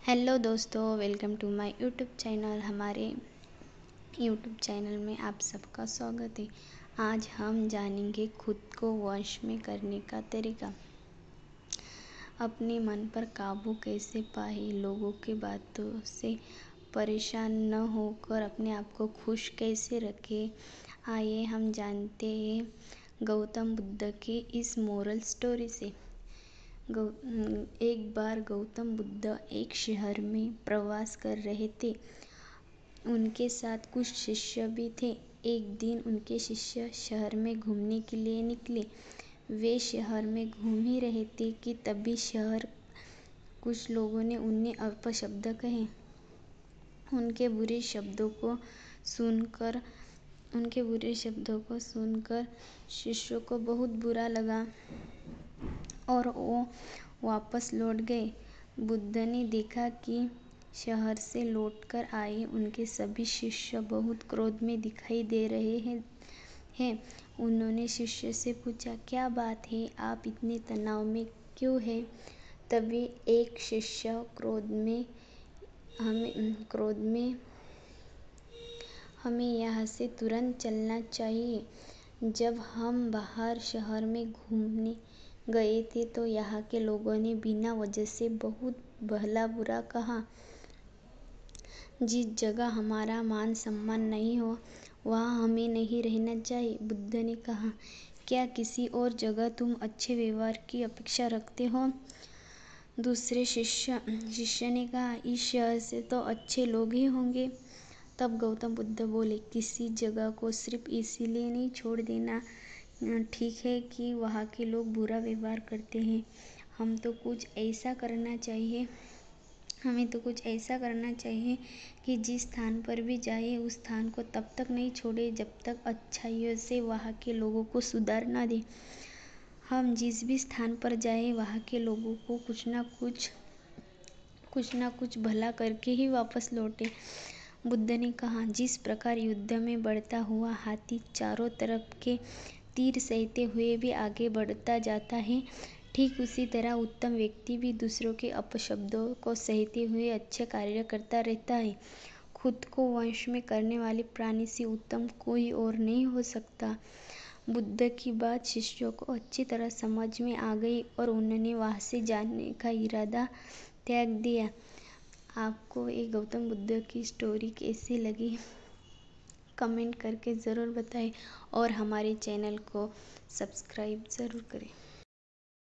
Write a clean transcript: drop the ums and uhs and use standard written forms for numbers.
Hello दोस्तों, welcome to my YouTube channel. हमारे YouTube channel में आप सबका स्वागत है। आज हम जानेंगे खुद को वश में करने का तरीका। अपने मन पर काबू कैसे पाए, लोगों की बातों से परेशान न होकर अपने आप को खुश कैसे रखें। आइए हम जानते हैं गौतम बुद्ध के इस मोरल स्टोरी से। एक बार गौतम बुद्ध एक शहर में प्रवास कर रहे थे। उनके साथ कुछ शिष्य भी थे। एक दिन उनके शिष्य शहर में घूमने के लिए निकले। वे शहर में घूम ही रहे थे कि तभी शहर कुछ लोगों ने उन्हें अपशब्द कहे। उनके बुरे शब्दों को सुनकर शिष्यों को बहुत बुरा लगा और वो वापस लौट गए। बुद्ध ने देखा कि शहर से लौटकर आए उनके सभी शिष्य बहुत क्रोध में दिखाई दे रहे हैं। उन्होंने शिष्य से पूछा, क्या बात है, आप इतने तनाव में क्यों हैं? तभी एक शिष्य क्रोध में हमें यहाँ से तुरंत चलना चाहिए। जब हम बाहर शहर में घूमने गए थे तो यहाँ के लोगों ने बिना वजह से बहुत भला बुरा कहा। जिस जगह हमारा मान सम्मान नहीं हो वहाँ हमें नहीं रहना चाहिए। बुद्ध ने कहा, क्या किसी और जगह तुम अच्छे व्यवहार की अपेक्षा रखते हो? दूसरे शिष्य ने कहा, इस शहर से तो अच्छे लोग ही होंगे। तब गौतम बुद्ध बोले, किसी जगह को सिर्फ इसीलिए नहीं छोड़ देना ठीक है कि वहाँ के लोग बुरा व्यवहार करते हैं। हमें तो कुछ ऐसा करना चाहिए कि जिस स्थान पर भी जाए उस स्थान को तब तक नहीं छोड़े जब तक अच्छाइयों से वहाँ के लोगों को सुधार न दे। हम जिस भी स्थान पर जाए वहाँ के लोगों को कुछ ना कुछ भला करके ही वापस लौटे। बुद्ध ने कहा, जिस प्रकार युद्ध में बढ़ता हुआ हाथी चारों तरफ के तीर सहते हुए भी आगे बढ़ता जाता है, ठीक उसी तरह उत्तम व्यक्ति भी दूसरों के अपशब्दों को सहते हुए अच्छे कार्य करता रहता है। खुद को वश में करने वाले प्राणी से उत्तम कोई और नहीं हो सकता। बुद्ध की बात शिष्यों को अच्छी तरह समझ में आ गई और उन्होंने वहाँ से जाने का इरादा त्याग दिया। आपको ये गौतम बुद्ध की स्टोरी कैसी लगी कमेंट करके ज़रूर बताएं और हमारे चैनल को सब्सक्राइब ज़रूर करें।